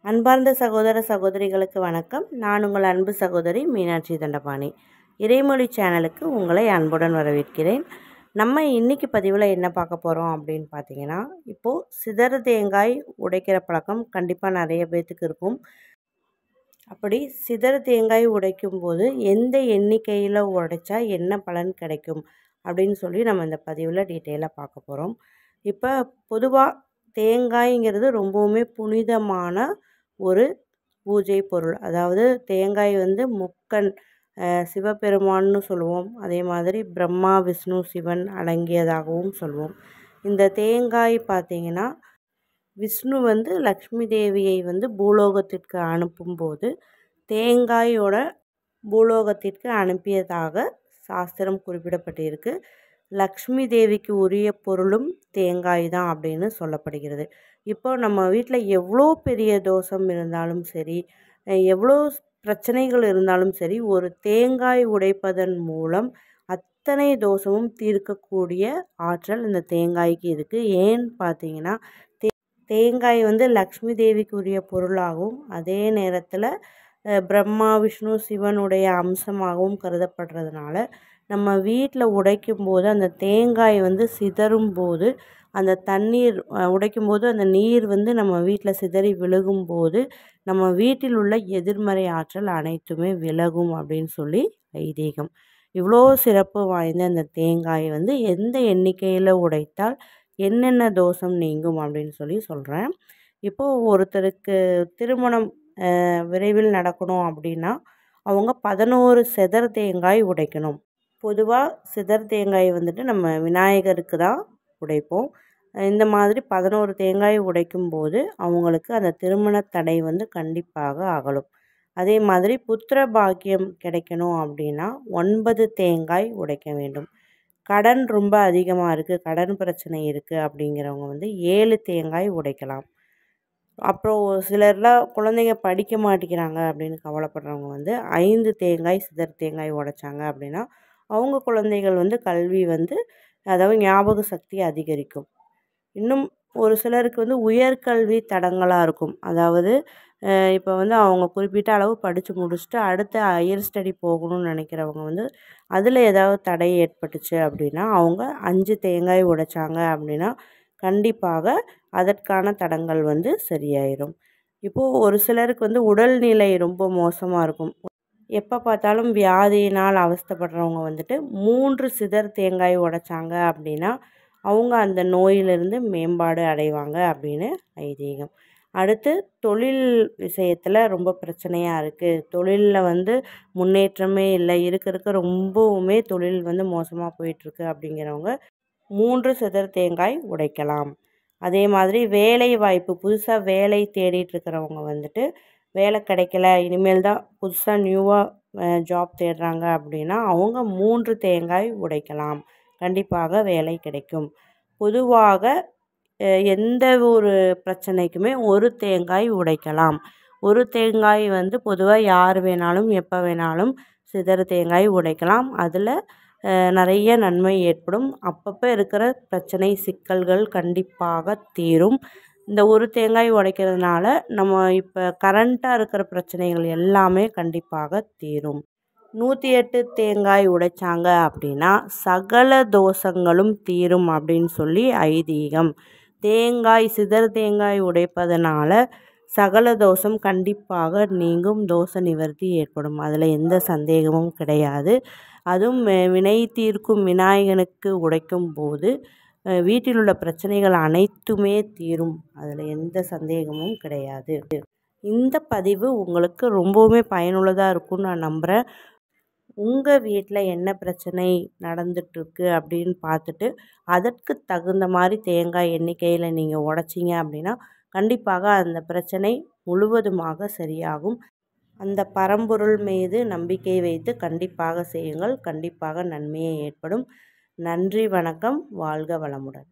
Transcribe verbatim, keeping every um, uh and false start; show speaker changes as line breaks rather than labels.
அன்பார்ந்த சகோதர சகோதரிகளுக்கு வணக்கம். நான் உங்கள் அன்பு சகோதரி மீனாட்சி தண்டபாணி. இறைமொழி சேனலுக்கு உங்களை அன்புடன் வரவேற்கிறேன். நம்ம இன்றைக்கி பதிவில் என்ன பார்க்க போகிறோம் அப்படின்னு பார்த்தீங்கன்னா, இப்போது சிதறு தேங்காய் உடைக்கிற பழக்கம் கண்டிப்பாக நிறைய பேர்த்துக்கு இருக்கும். அப்படி சிதறு தேங்காய் உடைக்கும் போது எந்த எண்ணிக்கையில் உடைச்சா என்ன பலன் கிடைக்கும் அப்படின்னு சொல்லி நம்ம இந்த பதிவில் டீட்டெயிலாக பார்க்க போகிறோம். இப்போ பொதுவாக தேங்காய்ங்கிறது ரொம்பவுமே புனிதமான ஒரு பூஜை பொருள். அதாவது தேங்காய் வந்து முக்கண் சிவபெருமான்னு சொல்லுவோம். அதே மாதிரி பிரம்மா விஷ்ணு சிவன் அடங்கியதாகவும் சொல்லுவோம். இந்த தேங்காய் பார்த்திங்கன்னா, விஷ்ணு வந்து லக்ஷ்மி தேவியை வந்து பூலோகத்திற்கு அனுப்பும்போது தேங்காயோட பூலோகத்திற்கு அனுப்பியதாக சாஸ்திரம் குறிப்பிடப்பட்டிருக்கு. லக்ஷ்மி தேவிக்கு உரிய பொருளும் தேங்காய் தான் அப்படின்னு சொல்லப்படுகிறது. இப்போ நம்ம வீட்டில் எவ்வளோ பெரிய தோஷம் இருந்தாலும் சரி, எவ்வளோ பிரச்சனைகள் இருந்தாலும் சரி, ஒரு தேங்காய் உடைப்பதன் மூலம் அத்தனை தோஷமும் தீர்க்கக்கூடிய ஆற்றல் இந்த தேங்காய்க்கு இருக்குது. ஏன்னு பார்த்தீங்கன்னா, தே தேங்காய் வந்து லக்ஷ்மி தேவிக்கு உரிய பொருளாகவும் அதே நேரத்தில் பிரம்மா விஷ்ணு சிவனுடைய அம்சமாகவும் கருதப்படுறதுனால நம்ம வீட்டில் உடைக்கும் போது அந்த தேங்காய் வந்து சிதறும் போது அந்த தண்ணீர் உடைக்கும் போது அந்த நீர் வந்து நம்ம வீட்டில் சிதறி விலகும்போது நம்ம வீட்டில் உள்ள எதிர்மறை ஆற்றல் அனைத்துமே விலகும் அப்படின்னு சொல்லி ஐதீகம். இவ்வளோ சிறப்பு வாய்ந்த அந்த தேங்காய் வந்து எந்த எண்ணிக்கையில் உடைத்தால் என்னென்ன தோஷம் நீங்கும் அப்படின்னு சொல்லி சொல்கிறேன். இப்போது ஒருத்தருக்கு திருமணம் விரைவில் நடக்கணும் அப்படின்னா அவங்க பதினோரு சிதறு தேங்காய் உடைக்கணும். பொதுவாக சிதறு தேங்காய் வந்துட்டு நம்ம விநாயகருக்கு தான் உடைப்போம். இந்த மாதிரி பதினோரு தேங்காய் உடைக்கும் போது அவங்களுக்கு அந்த திருமண தடை வந்து கண்டிப்பாக அகலும். அதே மாதிரி புத்திர பாக்கியம் கிடைக்கணும் அப்படின்னா ஒன்பது தேங்காய் உடைக்க வேண்டும். கடன் ரொம்ப அதிகமாக இருக்குது, கடன் பிரச்சனை இருக்குது அப்படிங்கிறவங்க வந்து ஏழு தேங்காய் உடைக்கலாம். அப்புறம் சிலர்லாம் குழந்தைங்க படிக்க மாட்டேங்கிறாங்க அப்படின்னு கவலைப்படுறவங்க வந்து ஐந்து தேங்காய் சிதறு தேங்காய் உடைச்சாங்க அப்படின்னா அவங்க குழந்தைகள் வந்து கல்வி வந்து அதாவது ஞாபக சக்தி அதிகரிக்கும். இன்னும் ஒரு சிலருக்கு வந்து உயர்கல்வி தடங்களாக இருக்கும். அதாவது இப்போ வந்து அவங்க குறிப்பிட்ட அளவு படித்து முடிச்சுட்டு அடுத்த ஹையர் ஸ்டடி போகணும்னு நினைக்கிறவங்க வந்து அதில் ஏதாவது தடை ஏற்பட்டுச்சு அப்படின்னா அவங்க அஞ்சு தேங்காய் உடைச்சாங்க அப்படின்னா கண்டிப்பாக அதற்கான தடங்கள் வந்து சரியாயிடும். இப்போது ஒரு சிலருக்கு வந்து உடல்நிலை ரொம்ப மோசமாக இருக்கும். எப்போ பார்த்தாலும் வியாதியினால் அவஸ்தைப்படுறவங்க வந்துட்டு மூன்று சிதறு தேங்காய் உடைச்சாங்க அப்படின்னா அவங்க அந்த நோயிலிருந்து மேம்பாடு அடைவாங்க அப்படின்னு ஐதீகம். அடுத்து தொழில் விஷயத்தில் ரொம்ப பிரச்சனையாக இருக்குது, தொழிலில் வந்து முன்னேற்றமே இல்லை, இருக்க இருக்க ரொம்பவுமே தொழில் வந்து மோசமாக போயிட்டுருக்கு அப்படிங்கிறவங்க மூன்று சிதறு தேங்காய் உடைக்கலாம். அதே மாதிரி வேலை வாய்ப்பு புதுசாக வேலை தேடிட்டு இருக்கிறவங்க வந்துட்டு வேலை கிடைக்கல, இனிமேல் தான் புதுசாக நியூவாக ஜாப் தேடுறாங்க அப்படின்னா அவங்க மூன்று தேங்காய் உடைக்கலாம். கண்டிப்பாக வேலை கிடைக்கும். பொதுவாக எந்த ஒரு பிரச்சனைக்குமே ஒரு தேங்காய் உடைக்கலாம். ஒரு தேங்காய் வந்து பொதுவாக யார் வேணாலும் எப்போ வேணாலும் சிதறு தேங்காய் உடைக்கலாம். அதில் நிறைய நன்மை ஏற்படும். அப்பப்போ இருக்கிற பிரச்சனை சிக்கல்கள் கண்டிப்பாக தீரும். இந்த ஒரு தேங்காய் உடைக்கிறதுனால நம்ம இப்போ கரண்ட்டாக இருக்கிற பிரச்சனைகள் எல்லாமே கண்டிப்பாக தீரும். நூற்றி எட்டு தேங்காய் உடைச்சாங்க அப்படின்னா சகல தோஷங்களும் தீரும் அப்படின்னு சொல்லி ஐதீகம். தேங்காய் சிதறு தேங்காய் உடைப்பதனால சகல தோஷம் கண்டிப்பாக நீங்கும், தோஷ நிவர்த்தி ஏற்படும். அதில் எந்த சந்தேகமும் கிடையாது. அதுவும் வினை தீர்க்கும் விநாயகனுக்கு உடைக்கும் போது வீட்டில் உள்ள பிரச்சனைகள் அனைத்துமே தீரும். அதில் எந்த சந்தேகமும் கிடையாது. இந்த பதிவு உங்களுக்கு ரொம்பவுமே பயனுள்ளதாக இருக்கும்னு நான் நம்புகிறேன். உங்கள் வீட்டில் என்ன பிரச்சனை நடந்துட்டுருக்கு அப்படின்னு பார்த்துட்டு அதற்கு தகுந்த மாதிரி தேங்காய் எண்ணிக்கையில் நீங்கள் உடைச்சிங்க அப்படின்னா கண்டிப்பாக அந்த பிரச்சனை முழுவதுமாக சரியாகும். அந்த பரம்பொருள் மீது நம்பிக்கை வைத்து கண்டிப்பாக செய்யுங்கள். கண்டிப்பாக நன்மையே ஏற்படும். நன்றி, வணக்கம், வாழ்க வளமுடன்.